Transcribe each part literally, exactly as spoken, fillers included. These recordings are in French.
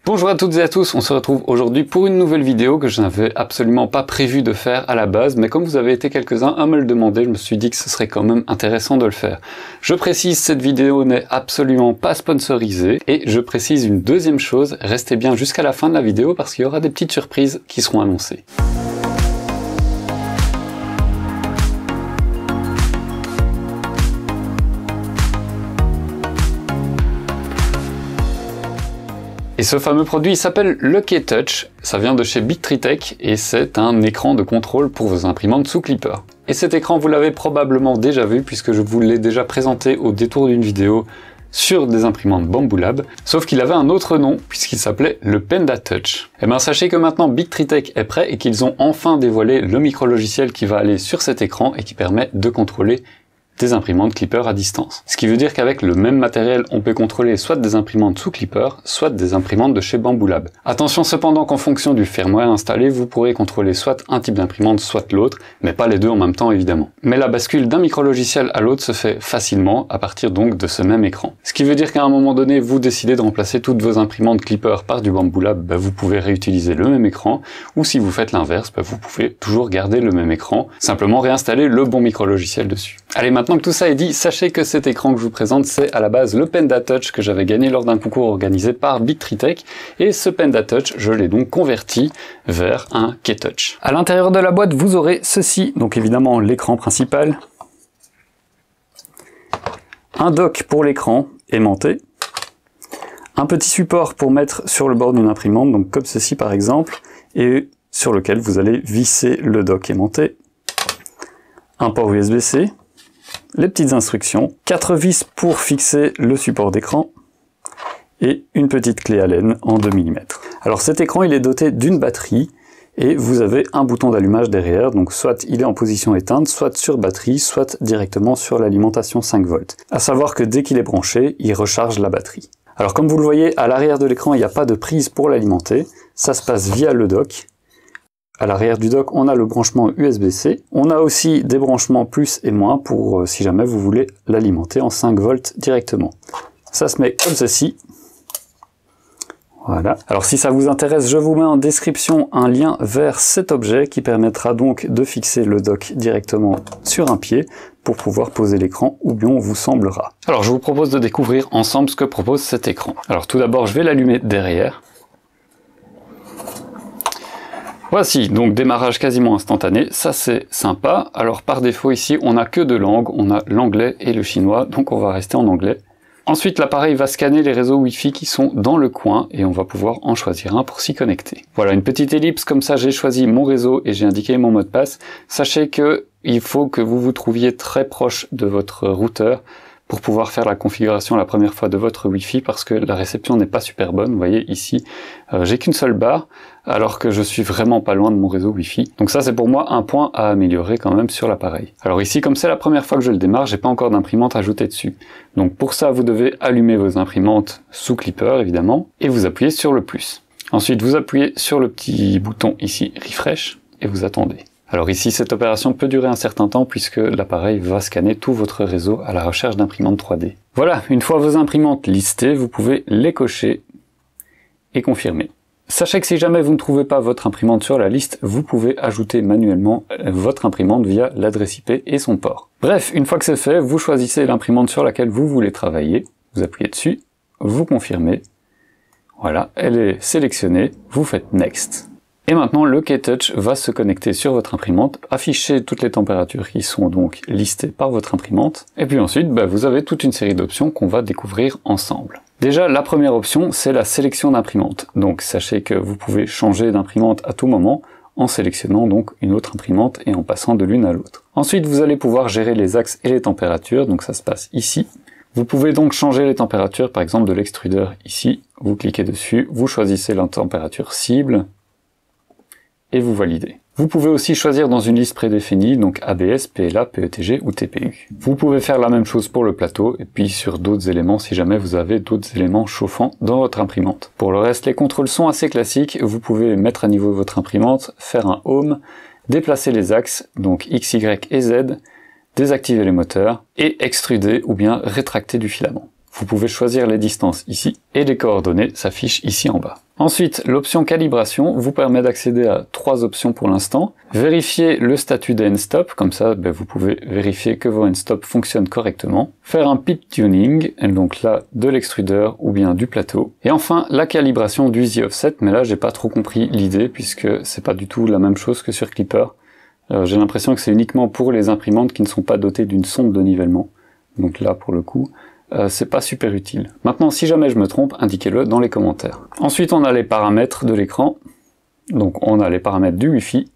Bonjour à toutes et à tous, on se retrouve aujourd'hui pour une nouvelle vidéo que je n'avais absolument pas prévu de faire à la base, mais comme vous avez été quelques-uns à me le demander, je me suis dit que ce serait quand même intéressant de le faire. Je précise, cette vidéo n'est absolument pas sponsorisée, et je précise une deuxième chose, restez bien jusqu'à la fin de la vidéo parce qu'il y aura des petites surprises qui seront annoncées. Et ce fameux produit il s'appelle le K-Touch, ça vient de chez Bigtree et c'est un écran de contrôle pour vos imprimantes sous clipper. Et cet écran vous l'avez probablement déjà vu puisque je vous l'ai déjà présenté au détour d'une vidéo sur des imprimantes Bambu Lab, sauf qu'il avait un autre nom puisqu'il s'appelait le Penda Touch. Et bien sachez que maintenant Bigtree est prêt et qu'ils ont enfin dévoilé le micro-logiciel qui va aller sur cet écran et qui permet de contrôler des imprimantes clipper à distance. Ce qui veut dire qu'avec le même matériel, on peut contrôler soit des imprimantes sous clipper, soit des imprimantes de chez Bambu Lab. Attention cependant qu'en fonction du firmware installé, vous pourrez contrôler soit un type d'imprimante, soit l'autre, mais pas les deux en même temps évidemment. Mais la bascule d'un micro-logiciel à l'autre se fait facilement à partir donc de ce même écran. Ce qui veut dire qu'à un moment donné, vous décidez de remplacer toutes vos imprimantes clipper par du Bambu Lab, bah, vous pouvez réutiliser le même écran, ou si vous faites l'inverse, bah, vous pouvez toujours garder le même écran, simplement réinstaller le bon micro-logiciel dessus. Allez, maintenant que tout ça est dit, sachez que cet écran que je vous présente, c'est à la base le Penda Touch que j'avais gagné lors d'un concours organisé par Bigtree, et ce Penda Touch, je l'ai donc converti vers un K-Touch. À l'intérieur de la boîte, vous aurez ceci, donc évidemment l'écran principal, un dock pour l'écran aimanté, un petit support pour mettre sur le bord d'une imprimante, donc comme ceci par exemple, et sur lequel vous allez visser le dock aimanté, un port U S B C, les petites instructions, quatre vis pour fixer le support d'écran et une petite clé Allen en deux millimètres. Alors cet écran il est doté d'une batterie et vous avez un bouton d'allumage derrière, donc soit il est en position éteinte, soit sur batterie, soit directement sur l'alimentation cinq volts. À savoir que dès qu'il est branché, il recharge la batterie. Alors comme vous le voyez, à l'arrière de l'écran il n'y a pas de prise pour l'alimenter, ça se passe via le dock. À l'arrière du dock, on a le branchement U S B C. On a aussi des branchements plus et moins pour euh, si jamais vous voulez l'alimenter en cinq volts directement. Ça se met comme ceci. Voilà. Alors si ça vous intéresse, je vous mets en description un lien vers cet objet qui permettra donc de fixer le dock directement sur un pied pour pouvoir poser l'écran où bien on vous semblera. Alors je vous propose de découvrir ensemble ce que propose cet écran. Alors tout d'abord, je vais l'allumer derrière. Voici, donc démarrage quasiment instantané, ça c'est sympa. Alors par défaut ici, on n'a que deux langues, on a l'anglais et le chinois, donc on va rester en anglais. Ensuite l'appareil va scanner les réseaux Wi-Fi qui sont dans le coin et on va pouvoir en choisir un pour s'y connecter. Voilà, une petite ellipse, comme ça j'ai choisi mon réseau et j'ai indiqué mon mot de passe. Sachez que il faut que vous vous trouviez très proche de votre routeur pour pouvoir faire la configuration la première fois de votre Wi-Fi parce que la réception n'est pas super bonne. Vous voyez ici, euh, j'ai qu'une seule barre alors que je suis vraiment pas loin de mon réseau Wi-Fi. Donc ça c'est pour moi un point à améliorer quand même sur l'appareil. Alors ici, comme c'est la première fois que je le démarre, j'ai pas encore d'imprimante ajoutée dessus. Donc pour ça, vous devez allumer vos imprimantes sous clipper évidemment et vous appuyez sur le plus. Ensuite, vous appuyez sur le petit bouton ici, refresh, et vous attendez. Alors ici, cette opération peut durer un certain temps puisque l'appareil va scanner tout votre réseau à la recherche d'imprimantes trois D. Voilà, une fois vos imprimantes listées, vous pouvez les cocher et confirmer. Sachez que si jamais vous ne trouvez pas votre imprimante sur la liste, vous pouvez ajouter manuellement votre imprimante via l'adresse I P et son port. Bref, une fois que c'est fait, vous choisissez l'imprimante sur laquelle vous voulez travailler, vous appuyez dessus, vous confirmez, voilà, elle est sélectionnée, vous faites Next. Et maintenant, le K-Touch va se connecter sur votre imprimante, afficher toutes les températures qui sont donc listées par votre imprimante, et puis ensuite, bah, vous avez toute une série d'options qu'on va découvrir ensemble. Déjà, la première option, c'est la sélection d'imprimante. Donc, sachez que vous pouvez changer d'imprimante à tout moment, en sélectionnant donc une autre imprimante et en passant de l'une à l'autre. Ensuite, vous allez pouvoir gérer les axes et les températures, donc ça se passe ici. Vous pouvez donc changer les températures, par exemple de l'extrudeur ici, vous cliquez dessus, vous choisissez la température cible, et vous validez. Vous pouvez aussi choisir dans une liste prédéfinie, donc A B S, P L A, P E T G ou T P U. Vous pouvez faire la même chose pour le plateau, et puis sur d'autres éléments si jamais vous avez d'autres éléments chauffants dans votre imprimante. Pour le reste, les contrôles sont assez classiques, vous pouvez mettre à niveau votre imprimante, faire un Home, déplacer les axes, donc X, Y et Z, désactiver les moteurs, et extruder ou bien rétracter du filament. Vous pouvez choisir les distances ici, et les coordonnées s'affichent ici en bas. Ensuite, l'option calibration vous permet d'accéder à trois options pour l'instant. Vérifier le statut des end-stop, comme ça ben, vous pouvez vérifier que vos end-stop fonctionnent correctement. Faire un pip tuning, donc là de l'extrudeur ou bien du plateau. Et enfin, la calibration du easy offset, mais là j'ai pas trop compris l'idée puisque c'est pas du tout la même chose que sur Clipper. Euh, j'ai l'impression que c'est uniquement pour les imprimantes qui ne sont pas dotées d'une sonde de nivellement. Donc là pour le coup, Euh, c'est pas super utile. Maintenant, si jamais je me trompe, indiquez-le dans les commentaires. Ensuite, on a les paramètres de l'écran. Donc, on a les paramètres du Wi-Fi.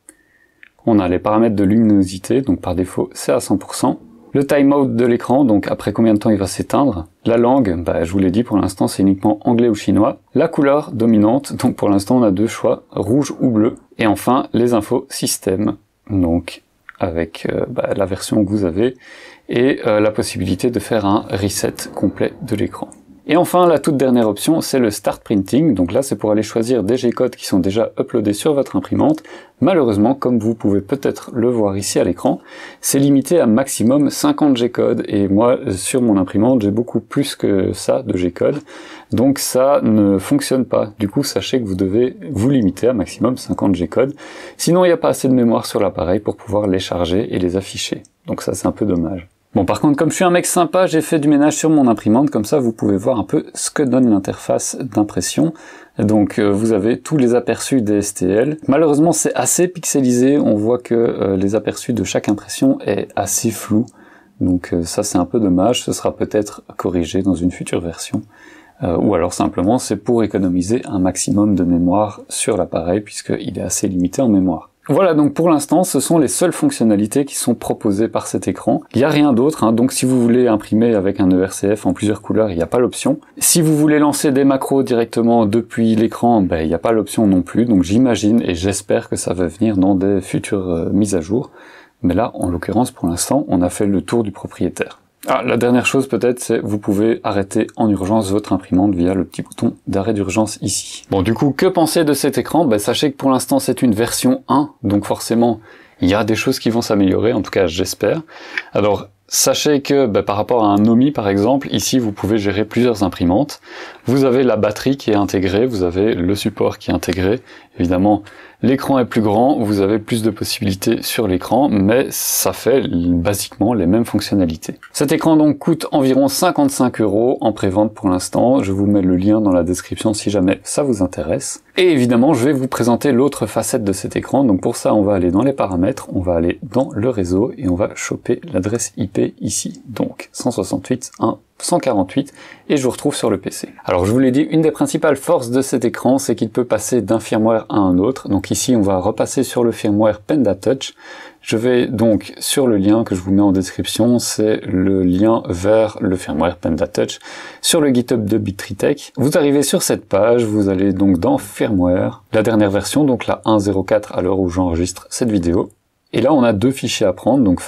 On a les paramètres de luminosité, donc par défaut, c'est à cent pour cent. Le timeout de l'écran, donc après combien de temps il va s'éteindre. La langue, bah, je vous l'ai dit, pour l'instant, c'est uniquement anglais ou chinois. La couleur dominante, donc pour l'instant, on a deux choix, rouge ou bleu. Et enfin, les infos système, donc avec euh, bah, la version que vous avez, et euh, la possibilité de faire un reset complet de l'écran. Et enfin, la toute dernière option, c'est le Start Printing. Donc là, c'est pour aller choisir des G-codes qui sont déjà uploadés sur votre imprimante. Malheureusement, comme vous pouvez peut-être le voir ici à l'écran, c'est limité à maximum cinquante G-codes. Et moi, sur mon imprimante, j'ai beaucoup plus que ça de G-codes. Donc ça ne fonctionne pas. Du coup, sachez que vous devez vous limiter à maximum cinquante G-codes. Sinon, il n'y a pas assez de mémoire sur l'appareil pour pouvoir les charger et les afficher. Donc ça, c'est un peu dommage. Bon, par contre, comme je suis un mec sympa, j'ai fait du ménage sur mon imprimante, comme ça vous pouvez voir un peu ce que donne l'interface d'impression. Donc euh, vous avez tous les aperçus des S T L. Malheureusement, c'est assez pixelisé, on voit que euh, les aperçus de chaque impression est assez flou. Donc euh, ça c'est un peu dommage, ce sera peut-être corrigé dans une future version. Euh, ou alors simplement c'est pour économiser un maximum de mémoire sur l'appareil, puisqu'il est assez limité en mémoire. Voilà, donc pour l'instant, ce sont les seules fonctionnalités qui sont proposées par cet écran. Il n'y a rien d'autre, hein, donc si vous voulez imprimer avec un E R C F en plusieurs couleurs, il n'y a pas l'option. Si vous voulez lancer des macros directement depuis l'écran, ben, il n'y a pas l'option non plus, donc j'imagine et j'espère que ça va venir dans des futures euh, mises à jour. Mais là, en l'occurrence, pour l'instant, on a fait le tour du propriétaire. Ah, la dernière chose peut-être, c'est vous pouvez arrêter en urgence votre imprimante via le petit bouton d'arrêt d'urgence ici. Bon, du coup, que penser de cet écran? Ben, sachez que pour l'instant c'est une version un, donc forcément il y a des choses qui vont s'améliorer, en tout cas j'espère. Alors sachez que ben, par rapport à un Omi par exemple, ici vous pouvez gérer plusieurs imprimantes. Vous avez la batterie qui est intégrée, vous avez le support qui est intégré. Évidemment, l'écran est plus grand, vous avez plus de possibilités sur l'écran, mais ça fait basiquement les mêmes fonctionnalités. Cet écran donc coûte environ cinquante-cinq euros en pré-vente pour l'instant. Je vous mets le lien dans la description si jamais ça vous intéresse. Et évidemment, je vais vous présenter l'autre facette de cet écran. Donc pour ça, on va aller dans les paramètres, on va aller dans le réseau et on va choper l'adresse I P ici. Donc cent soixante-huit point un cent quarante-huit et je vous retrouve sur le P C. Alors je vous l'ai dit, une des principales forces de cet écran, c'est qu'il peut passer d'un firmware à un autre. Donc ici on va repasser sur le firmware PandaTouch. Je vais donc sur le lien que je vous mets en description, c'est le lien vers le firmware PandaTouch sur le GitHub de BitTreeTech. Vous arrivez sur cette page, vous allez donc dans firmware, la dernière version, donc la un point zéro quatre à l'heure où j'enregistre cette vidéo. Et là on a deux fichiers à prendre, donc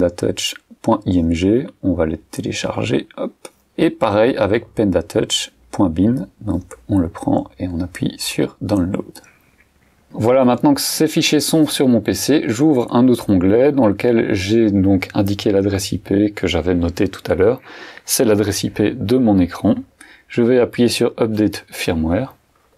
fatpandatouch.img, on va les télécharger, hop. Et pareil avec pandatouch.bin, donc on le prend et on appuie sur download. Voilà, maintenant que ces fichiers sont sur mon P C, j'ouvre un autre onglet dans lequel j'ai donc indiqué l'adresse I P que j'avais notée tout à l'heure. C'est l'adresse I P de mon écran. Je vais appuyer sur Update Firmware.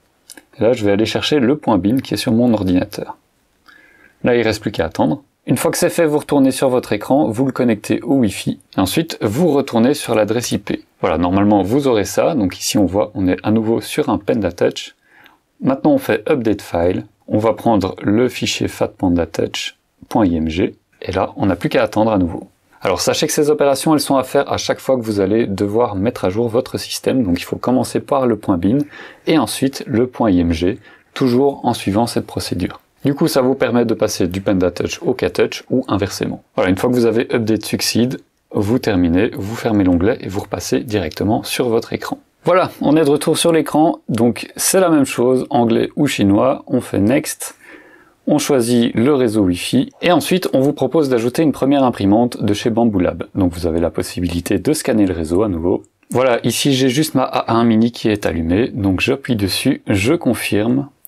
Et là, je vais aller chercher le .bin qui est sur mon ordinateur. Là, il ne reste plus qu'à attendre. Une fois que c'est fait, vous retournez sur votre écran, vous le connectez au Wi-Fi, et ensuite vous retournez sur l'adresse I P. Voilà, normalement vous aurez ça, donc ici on voit, on est à nouveau sur un PandaTouch. Maintenant on fait Update File, on va prendre le fichier fatpandatouch.img, et là on n'a plus qu'à attendre à nouveau. Alors sachez que ces opérations elles sont à faire à chaque fois que vous allez devoir mettre à jour votre système, donc il faut commencer par le .bin, et ensuite le .img, toujours en suivant cette procédure. Du coup, ça vous permet de passer du PandaTouch au KTouch ou inversement. Voilà, une fois que vous avez Update Succeed, vous terminez, vous fermez l'onglet et vous repassez directement sur votre écran. Voilà, on est de retour sur l'écran, donc c'est la même chose, anglais ou chinois, on fait Next, on choisit le réseau Wi-Fi, et ensuite on vous propose d'ajouter une première imprimante de chez Bambu Lab. Donc vous avez la possibilité de scanner le réseau à nouveau. Voilà, ici j'ai juste ma A un mini qui est allumée, donc j'appuie dessus, je confirme,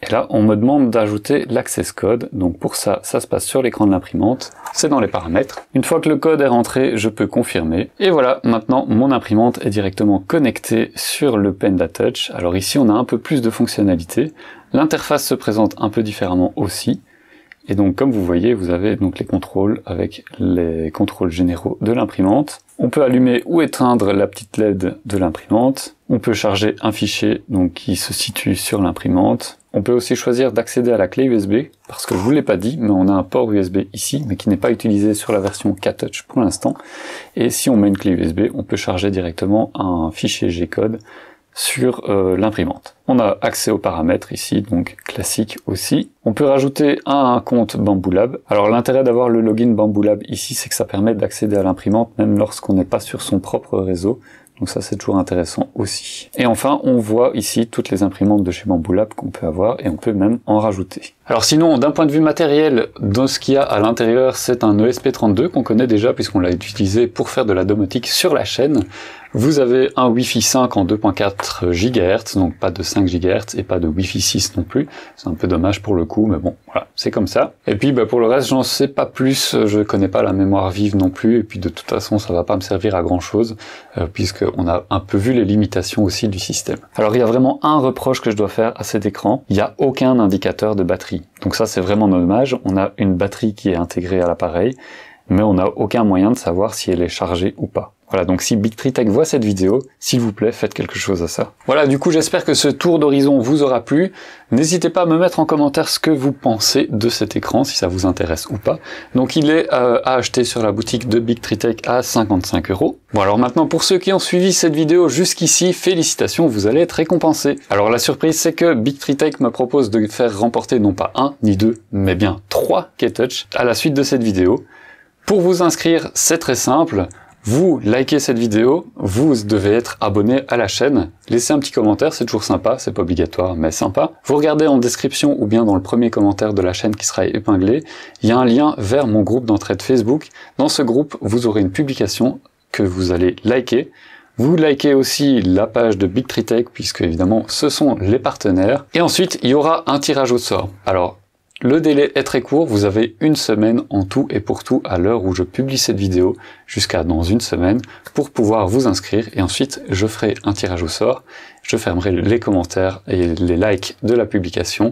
Et là, on me demande d'ajouter l'access code. Donc pour ça, ça se passe sur l'écran de l'imprimante. C'est dans les paramètres. Une fois que le code est rentré, je peux confirmer. Et voilà, maintenant, mon imprimante est directement connectée sur le PendaTouch. Alors ici, on a un peu plus de fonctionnalités. L'interface se présente un peu différemment aussi. Et donc, comme vous voyez, vous avez donc les contrôles avec les contrôles généraux de l'imprimante. On peut allumer ou éteindre la petite L E D de l'imprimante. On peut charger un fichier donc qui se situe sur l'imprimante. On peut aussi choisir d'accéder à la clé U S B, parce que je vous l'ai pas dit, mais on a un port U S B ici, mais qui n'est pas utilisé sur la version K-Touch pour l'instant. Et si on met une clé U S B, on peut charger directement un fichier G-code sur euh, l'imprimante. On a accès aux paramètres ici, donc classique aussi. On peut rajouter un compte Bambu Lab. Alors l'intérêt d'avoir le login Bambu Lab ici, c'est que ça permet d'accéder à l'imprimante même lorsqu'on n'est pas sur son propre réseau. Donc ça c'est toujours intéressant aussi. Et enfin on voit ici toutes les imprimantes de chez Bambu Lab qu'on peut avoir et on peut même en rajouter. Alors sinon d'un point de vue matériel, dans ce qu'il y a à l'intérieur, c'est un E S P trente-deux qu'on connaît déjà puisqu'on l'a utilisé pour faire de la domotique sur la chaîne. Vous avez un Wi-Fi cinq en deux point quatre gigahertz, donc pas de cinq gigahertz et pas de Wi-Fi six non plus. C'est un peu dommage pour le coup, mais bon, voilà, c'est comme ça. Et puis bah, pour le reste, j'en sais pas plus, je connais pas la mémoire vive non plus, et puis de toute façon, ça va pas me servir à grand chose, euh, puisqu'on a un peu vu les limitations aussi du système. Alors il y a vraiment un reproche que je dois faire à cet écran, il n'y a aucun indicateur de batterie. Donc ça c'est vraiment dommage, on a une batterie qui est intégrée à l'appareil, mais on n'a aucun moyen de savoir si elle est chargée ou pas. Voilà, donc si Bigtree voit cette vidéo, s'il vous plaît, faites quelque chose à ça. Voilà, du coup, j'espère que ce tour d'horizon vous aura plu. N'hésitez pas à me mettre en commentaire ce que vous pensez de cet écran, si ça vous intéresse ou pas. Donc, il est euh, à acheter sur la boutique de Bigtree à cinquante-cinq euros. Bon, alors maintenant, pour ceux qui ont suivi cette vidéo jusqu'ici, félicitations, vous allez être récompensés. Alors, la surprise, c'est que Bigtree me propose de faire remporter non pas un, ni deux, mais bien trois K-Touch à la suite de cette vidéo. Pour vous inscrire, c'est très simple. Vous likez cette vidéo, vous devez être abonné à la chaîne, laissez un petit commentaire, c'est toujours sympa, c'est pas obligatoire, mais sympa. Vous regardez en description ou bien dans le premier commentaire de la chaîne qui sera épinglé, il y a un lien vers mon groupe d'entraide Facebook. Dans ce groupe, vous aurez une publication que vous allez liker. Vous likez aussi la page de Bigtree puisque évidemment ce sont les partenaires. Et ensuite, il y aura un tirage au sort. Alors, le délai est très court, vous avez une semaine en tout et pour tout à l'heure où je publie cette vidéo, jusqu'à dans une semaine, pour pouvoir vous inscrire et ensuite je ferai un tirage au sort, je fermerai les commentaires et les likes de la publication,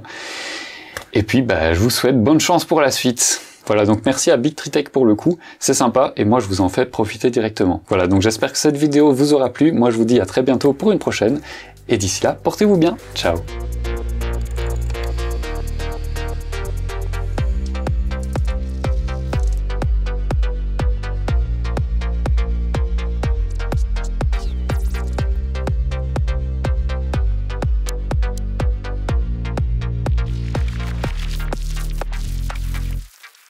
et puis bah, je vous souhaite bonne chance pour la suite. Voilà, donc merci à Bigtree pour le coup, c'est sympa et moi je vous en fais profiter directement. Voilà, donc j'espère que cette vidéo vous aura plu, moi je vous dis à très bientôt pour une prochaine, et d'ici là, portez-vous bien, ciao.